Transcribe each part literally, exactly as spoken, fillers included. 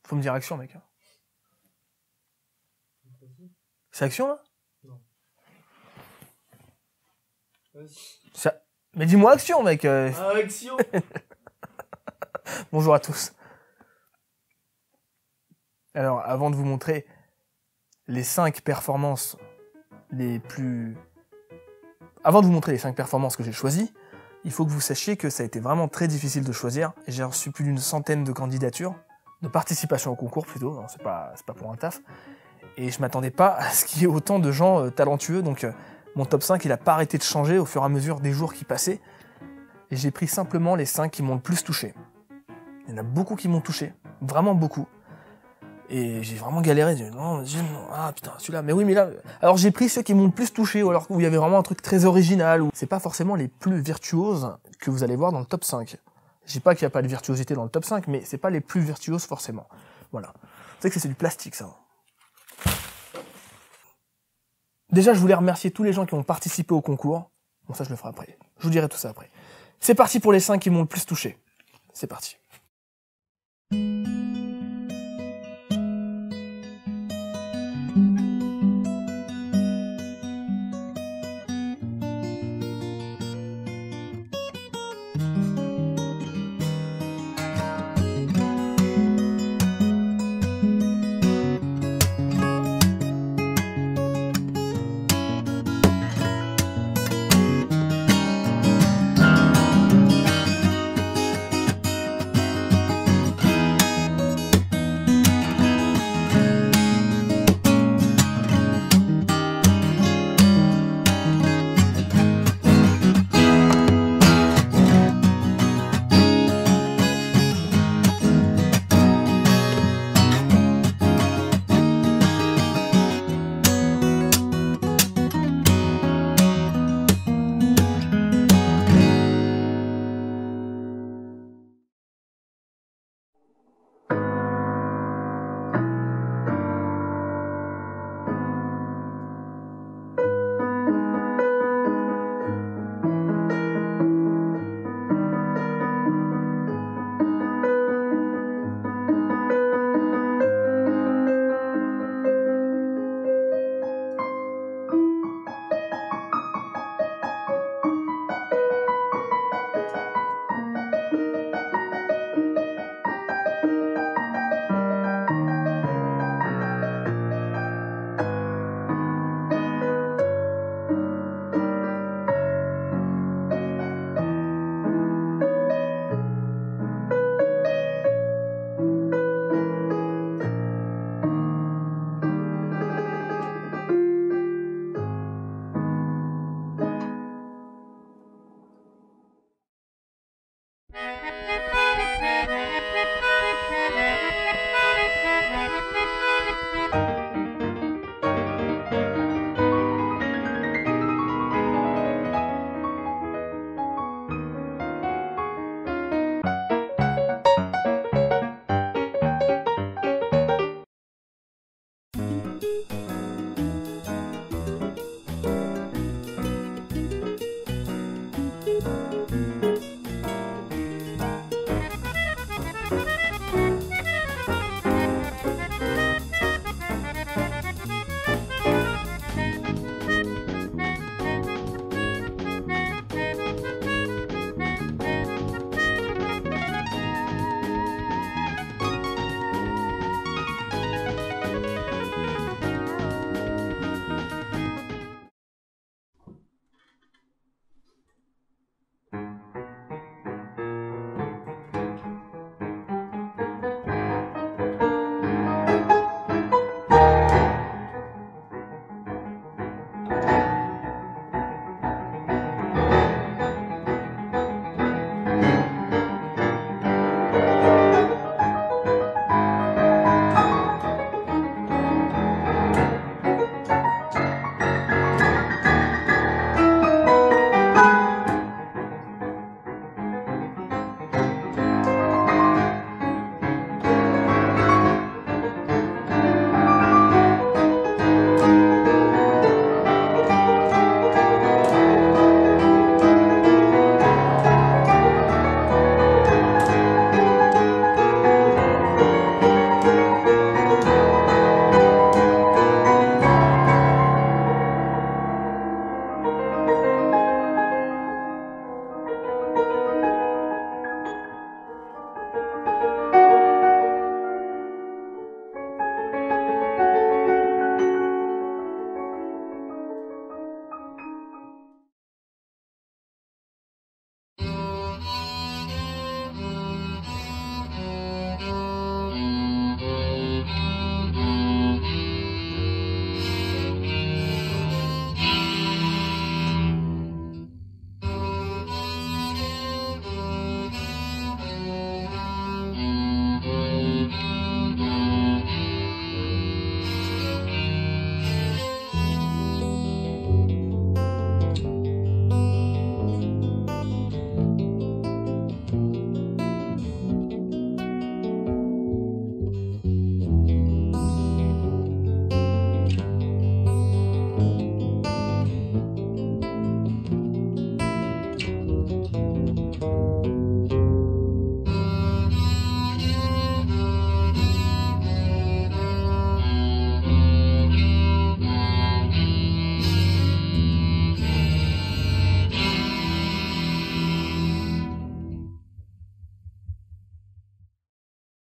Faut me dire action, mec. C'est action, là? Non. Vas-y. Ça... Mais dis-moi action, mec. Euh... Ah, action. Bonjour à tous. Alors, avant de vous montrer les cinq performances les plus... Avant de vous montrer les cinq performances que j'ai choisies, il faut que vous sachiez que ça a été vraiment très difficile de choisir. J'ai reçu plus d'une centaine de candidatures, de participation au concours plutôt, c'est pas, c'est pas pour un taf. Et je m'attendais pas à ce qu'il y ait autant de gens euh, talentueux, donc euh, mon top cinq il a pas arrêté de changer au fur et à mesure des jours qui passaient. Et j'ai pris simplement les cinq qui m'ont le plus touché. Il y en a beaucoup qui m'ont touché, vraiment beaucoup. Et j'ai vraiment galéré, j'ai dit, non, non, ah putain, celui-là, mais oui, mais là... Alors j'ai pris ceux qui m'ont le plus touché, ou alors où il y avait vraiment un truc très original, où c'est pas forcément les plus virtuoses que vous allez voir dans le top cinq. Je dis pas qu'il n'y a pas de virtuosité dans le top cinq, mais c'est pas les plus virtuoses forcément. Voilà. Vous savez que c'est du plastique, ça. Déjà, je voulais remercier tous les gens qui ont participé au concours. Bon, ça, je le ferai après. Je vous dirai tout ça après. C'est parti pour les cinq qui m'ont le plus touché. C'est parti.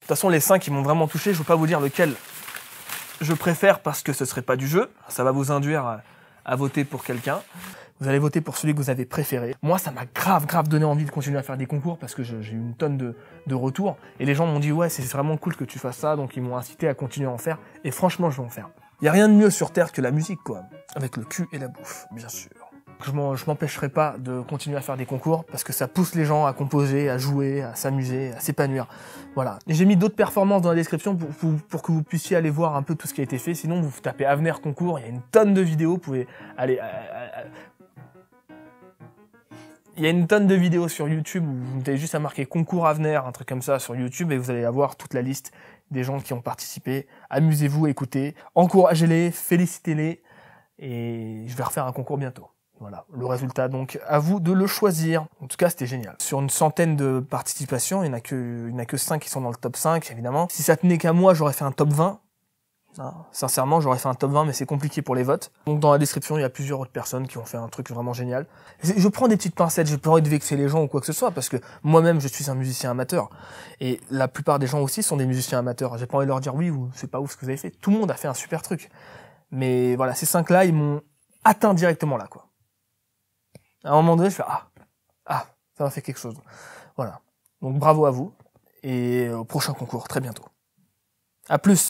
toute façon, les cinq qui m'ont vraiment touché, je veux pas vous dire lequel je préfère parce que ce serait pas du jeu. Ça va vous induire à, à voter pour quelqu'un. Vous allez voter pour celui que vous avez préféré. Moi, ça m'a grave, grave donné envie de continuer à faire des concours parce que j'ai eu une tonne de, de retours. Et les gens m'ont dit, ouais, c'est vraiment cool que tu fasses ça. Donc, ils m'ont incité à continuer à en faire. Et franchement, je vais en faire. Il y a rien de mieux sur Terre que la musique, quoi. Avec le cul et la bouffe, bien sûr. Je m'empêcherai pas de continuer à faire des concours parce que ça pousse les gens à composer, à jouer, à s'amuser, à s'épanouir. Voilà. Et j'ai mis d'autres performances dans la description pour, pour, pour que vous puissiez aller voir un peu tout ce qui a été fait. Sinon, vous tapez Avenir Concours, il y a une tonne de vidéos. Vous pouvez aller... Euh, euh, il y a une tonne de vidéos sur YouTube où vous avez juste à marquer Concours Avenir, un truc comme ça sur YouTube, et vous allez avoir toute la liste des gens qui ont participé. Amusez-vous, écoutez, encouragez-les, félicitez-les, et je vais refaire un concours bientôt. Voilà, le résultat, donc, à vous de le choisir. En tout cas, c'était génial. Sur une centaine de participations, il n'y en a que, il n'y en a que cinq qui sont dans le top cinq, évidemment. Si ça tenait qu'à moi, j'aurais fait un top vingt. Hein, sincèrement, j'aurais fait un top vingt, mais c'est compliqué pour les votes. Donc, dans la description, il y a plusieurs autres personnes qui ont fait un truc vraiment génial. Je prends des petites pincettes, j'ai pas envie de vexer les gens ou quoi que ce soit, parce que moi-même, je suis un musicien amateur. Et la plupart des gens aussi sont des musiciens amateurs. J'ai pas envie de leur dire oui ou c'est pas ouf ce que vous avez fait. Tout le monde a fait un super truc. Mais voilà, ces cinq-là, ils m'ont atteint directement là, quoi. À un moment donné, je fais ah, ah, ça m'a fait quelque chose. Voilà. Donc bravo à vous et au prochain concours très bientôt. À plus.